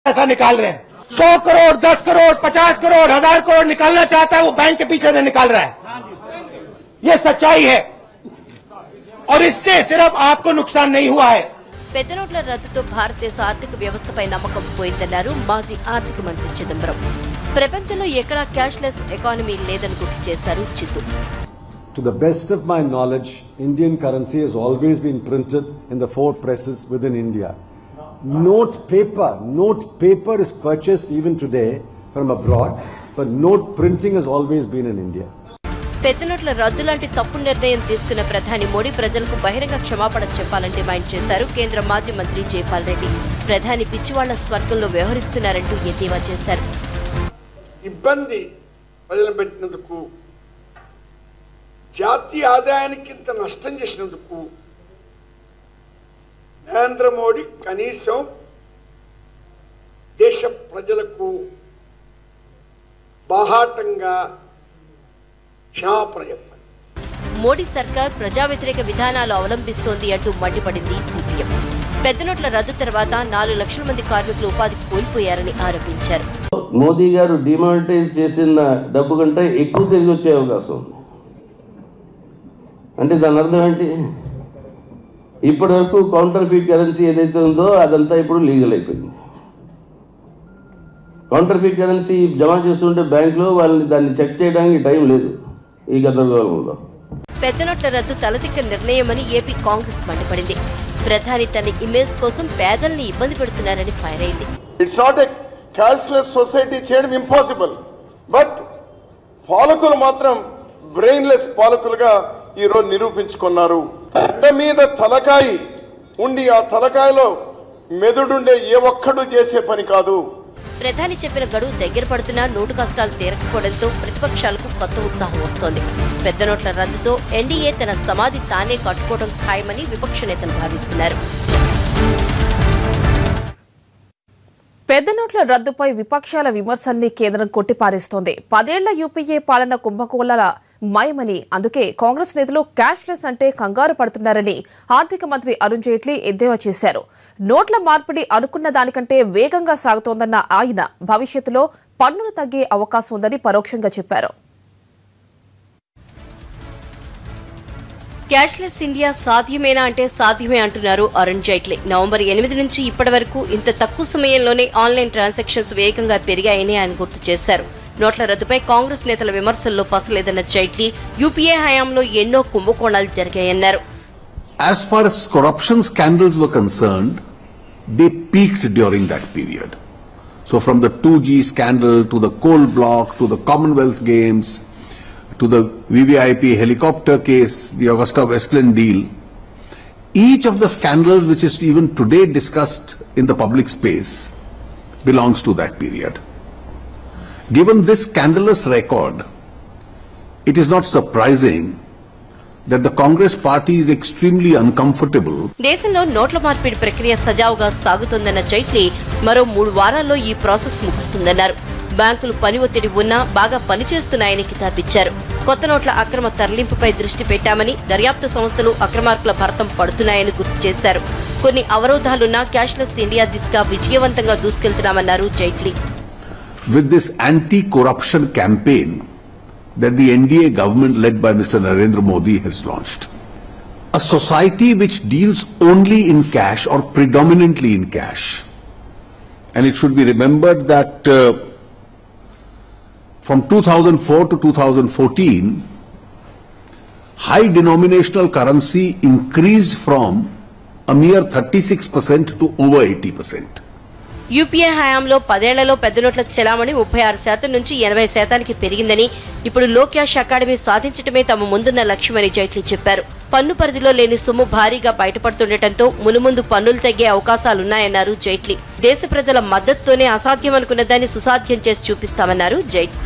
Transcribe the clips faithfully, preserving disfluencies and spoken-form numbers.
पैसा निकाल रहे हैं, सौ करोड़ दस करोड़ पचास करोड़ हजार करोड़ निकालना चाहता है, वो बैंक के पीछे नहीं निकाल रहा है। ये सच्चाई है और इससे सिर्फ आपको नुकसान नहीं हुआ है। పెద్ద నోట్ల రద్దుతో భారతదేశ ఆర్థిక వ్యవస్థపై నమ్మకం పోయిందన్నారు మాజీ ఆర్థిక మంత్రి చిదంబరం. ప్రపంచంలో ఎక్కడా క్యాష్లెస్ ఎకానమీ లేదని గుర్తు చేశారు చిత్తు. To the best of my knowledge, Indian currency has always been printed in the four presses within India. Note paper, note paper is purchased even today from abroad, but note printing has always been in India. పెద్ద నోట్ల రద్దు లాంటి తప్పు నిర్ణయం తీసుకున్న ప్రధాని మోడీ ప్రజలకు బహిరంగ క్షమాపణ చెప్పాలని డిమాండ్ చేశారు కేంద్ర మాజీ మంత్రి జైపాల్ రెడ్డి. ప్రధాని పిచ్చివాళ్ల స్వర్గంలో వ్యవహరిస్తున్నారంటూ ఎద్దేవా చేశారు. ఇబ్బంది ప్రజలను పెట్టినందుకు, జాతీయ ఆదాయానికి ఇంత నష్టం చేసినందుకు నరేంద్ర మోడీ కనీసం దేశ ప్రజలకు బాహాటంగా క్షమాపణ చెప్పాలి. మోడీ సర్కార్ ప్రజా వ్యతిరేక విధానాలు అవలంబిస్తోంది అంటూ మండిపడింది సిపిఎం. పెద్ద నోట్ల రద్దు తర్వాత నాలుగు లక్షల మంది కార్మికులు ఉపాధి కోల్పోయారని ఆరోపించారు. మోదీ గారు డిమానిటైజ్ చేసిన డబ్బు కంటే ఎక్కువ తిరిగి వచ్చే అవకాశం ఉంది. అంటే దాని అర్థం ఏంటి? ఇప్పటి వరకు కౌంటర్ ఫీట్ కరెన్సీ ఏదైతే ఉందో అదంతా ఇప్పుడు లీగల్ అయిపోయింది. కౌంటర్ ఫీట్ కరెన్సీ జమ చేస్తుంటే బ్యాంకులో వాళ్ళని దాన్ని చెక్ చేయడానికి టైం లేదు ఈ గతంలో. పెద్ద నోట్ల రద్దు తలతిక్క నిర్ణయమని ఏపీ కాంగ్రెస్ మండిపడింది. ప్రధాని తన ఇమేజ్ కోసం పేదల్ని ఇబ్బంది పెడుతున్నారని ఫైర్ అయింది. It's not a cashless society చేయడం ఇంపాసిబుల్, బట్ పాలకులు మాత్రం బ్రెయిన్లెస్ పాలకులుగా ఈరోజు నిరూపించుకున్నారు. పెద్ద మీద తలకాయి ఉండి ఆ తలకాయలో మెదుడుండే ఏ ఒక్కడు చేసే పని కాదు. ప్రధాని చెప్పిన గడువు దగ్గర పడుతున్నా నోటు కష్టాలు తీరకపోవడంతో ప్రతిపక్షాలకు కొత్త ఉత్సాహం వస్తోంది. పెద్ద నోట్ల రద్దుతో ఎన్డీఏ తన సమాధి తానే కట్టుకోవడం ఖాయమని విపక్ష నేతలు భావిస్తున్నారు. పెద్ద నోట్ల రద్దుపై విపక్షాల విమర్శల్ని కేంద్రం కొట్టిపారేస్తోంది. పదేళ్ల యూపీఏ పాలన కుంభకోణాల మయమని, అందుకే కాంగ్రెస్ నేతలు క్యాష్లెస్ అంటే కంగారు పడుతున్నారని ఆర్థిక మంత్రి అరుణ్ జైట్లీ ఎద్దేవా చేశారు. నోట్ల మార్పిడి అనుకున్న దానికంటే వేగంగా సాగుతోందన్న ఆయన భవిష్యత్తులో పన్నులు తగ్గే అవకాశం ఉందని పరోక్షంగా చెప్పారు. క్యాష్లెస్ ఇండియా సాధ్యమేనా అంటే సాధ్యమే అంటున్నారు అరుణ్ జైట్లీ. నవంబర్ ఎనిమిది నుంచి ఇప్పటి వరకు ఇంత తక్కువ సమయంలోనే ఆన్లైన్ ట్రాన్సాక్షన్స్ వేగంగా పెరిగాయని ఆయన గుర్తు చేశారు. నోట్ల రద్దుపై కాంగ్రెస్ నేతల విమర్శల్లో పసలేదన్న జైట్లీ యూపీఏ హయాంలో ఎన్నో కుంభకోణాలు జరిగాయన్నారు. As far as corruption scandals were concerned, they peaked during that period. So from the two G scandal to the coal block to the Commonwealth Games to the V V I P helicopter case, the Augusta Westland deal, each of the scandals which is even today discussed in the public space belongs to that period. Given this scandalous record, it is not surprising that the Congress party is extremely uncomfortable. దేశంలో నోట్ల మార్పిడి ప్రక్రియ సజావుగా సాగుతోందన్న జైట్లీ మరో మూడు వారాల్లో ఈ process ముగుస్తుందన్నారు. బ్యాంకులు పని ఒత్తిడి ఉన్నా బాగా పనిచేస్తున్నాయని కితాబిచ్చారు. కొత్త నోట్ల అక్రమ తరలింపుపై దృష్టి పెట్టామని, దర్యాప్తు సంస్థలు అక్రమార్కుల భరతం పడుతున్నాయని గుర్తు చేశారు. కొన్ని అవరోధాలున్నా క్యాష్లెస్ ఇండియా దిశగా విజయవంతంగా దూసుకెళ్తున్నామన్నారు Jaitley. With this anti-corruption campaign that the N D A government led by Mister Narendra Modi has launched, a society which deals only in cash or predominantly in cash, and it should be remembered that uh, from two thousand four to two thousand fourteen, high denominational currency increased from a mere thirty-six percent to over eighty percent. UPA హయాంలో పదేళ్లలో పెద్ద నోట్ల చెలామణి ముప్పై ఆరు శాతం నుంచి ఎనభై శాతానికి పెరిగిందని, ఇప్పుడు లో క్యాష్ అకాడమీ సాధించడమే తమ ముందున్న లక్ష్యమని జైట్లీ చెప్పారు. పన్ను పరిధిలో లేని సొమ్ము భారీగా బయటపడుతుండటంతో మునుముందు పన్నులు తగ్గే అవకాశాలున్నాయన్నారు జైట్లీ. దేశ ప్రజల మద్దతుతోనే అసాధ్యమనుకున్న దాన్ని సుసాధ్యం చేసి చూపిస్తామన్నారు జైట్లీ.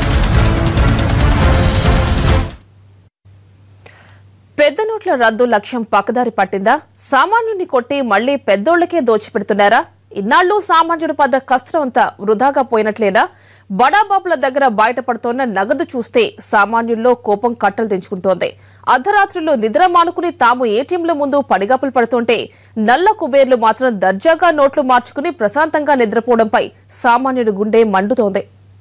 పెద్ద నోట్ల రద్దు లక్ష్యం పక్కదారి పట్టిందా? సామాన్యుని కొట్టి మళ్లీ పెద్దోళ్లకే దోచిపెడుతున్నారా? ఇన్నాళ్లు సామాన్యుడి పడ్డ కష్టం అంతా వృధాగా పోయినట్లేనా? బడాబాబుల దగ్గర బయటపడుతోన్న నగదు చూస్తే సామాన్యుల్లో కోపం కట్టలు తెంచుకుంటోంది. అర్ధరాత్రుల్లో నిద్ర మానుకుని తాము ఏటీఎంల ముందు పడిగాపులు పడుతుంటే నల్ల కుబేర్లు మాత్రం దర్జాగా నోట్లు మార్చుకుని ప్రశాంతంగా నిద్రపోవడంపై సామాన్యుడి గుండె మండుతోంది.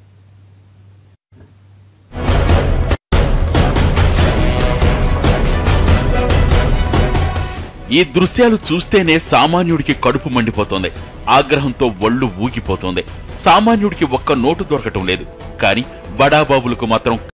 ఈ దృశ్యాలు చూస్తేనే సామాన్యుడికి కడుపు మండిపోతోంది. ఆగ్రహంతో ఒళ్ళు ఊగిపోతోంది. సామాన్యుడికి ఒక్క నోటు దొరకటం లేదు. కానీ బడాబాబులకు మాత్రం